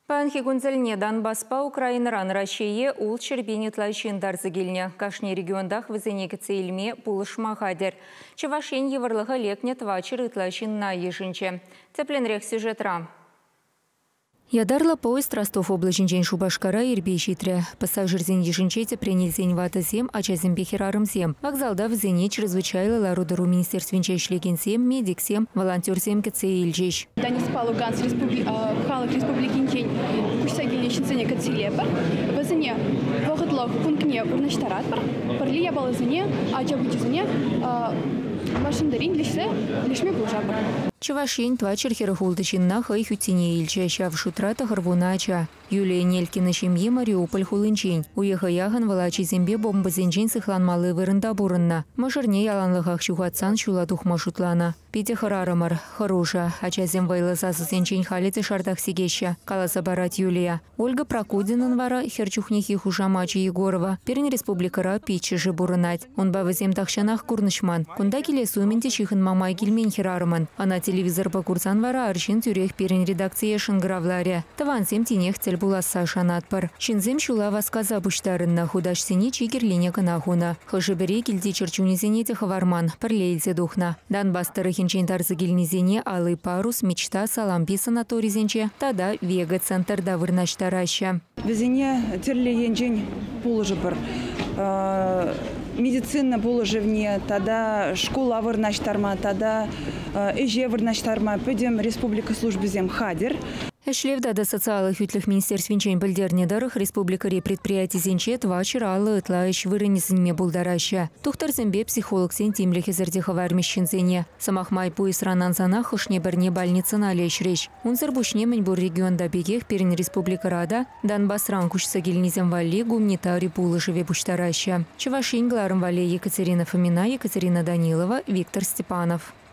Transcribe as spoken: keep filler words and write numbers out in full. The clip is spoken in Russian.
Панхи гунзельне Донбасспа Украинаран Россия ул чербенет лайшин дарзыгильне. Кашни региондах вызенекіце илме пулышма хадер. Чевашен еварлыға лекнет вачыр итлайшин на ежінче. Цепленрек сюжетра. Ядарла поезд Ростов облачинчен Шубашкара ирбейшитре. Пассажирзен ежинче тепренельзен ватазем, а чазем бехерарымзем. Вокзалда взене чрезвычайлы ларудару министерственче ишлегенсем, медиксем, волонтерсем кце ильжеш. Даниспа Луганс Халык республикинчен кушсагилешинцене кцилепар. Вазене вогытлов пунктне урнаштаратпар. Парли я балазене, а джабучизене машиндарин лишсе лишме булжабар. Чевашень твачер херхулдычинна хай хютине ильче шавшутрата харвунача. Юлия Нелькина семьи Мариуполь хулынчень. Уеха яхан валачи зембе бомбазенчень сыхланмалы вырында бурынна. Машырне яланлыхах чухатсан шуладух машутлана. Пите харарамар, хороша, ача земвайла сасысенчень халицы шартах сигеща. Каласа барат Юлия. Ольга Прокудинан вара херчухнихи хушамачи Егорова. Перен республикара пичи же бурынать. Он бавы земтахшанах курнышман. Кунда келесументе чихын мамай кельмен херараман. Она телевизор по курсан вара аршин тюрех перен редакция шынгравларе. Таван сем тинех цель була Саша надпар. Шинзем шула васказа буштарынна худаш сени чигерлине канахуна. Хашибери кильди черчунизене техаварман. Парлейзе духна. Донбасстары хинчен тарзыгильнизене алый парус мечта салампи санаторизенче. Тада вега центр давырнаштараща. Везене терли енчен пулжыбыр. Медицина положивне, тогда школа вырнаштарма, тогда эже вырнаштарма, пойдем республика службы зем хадер. Эшлевда до социалых ютлых министерственчен бельдернедарых республикари предприятий зенче твачер аллы ытлайш вырынезенме булдараща. Тухтар зембе психолог сен тимлехе зердехавар мещензене. Самахмай пуис ранан занах хышне берне больница на лещрещ. Унзер бушне меньбур регионда бегех перен республика рада Донбасс ранкуш сагильнизем валли гумнитари пулышеве буштараща. Чевашень гларом вале Екатерина Фомина, Екатерина Данилова, Виктор Степанов.